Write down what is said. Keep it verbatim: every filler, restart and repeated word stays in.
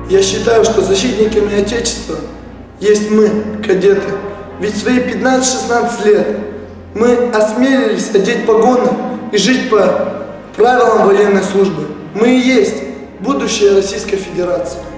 Я считаю, что защитниками Отечества есть мы, кадеты. Ведь в свои пятнадцать-шестнадцать лет мы осмелились одеть погоны и жить по правилам военной службы. Мы и есть будущее Российской Федерации.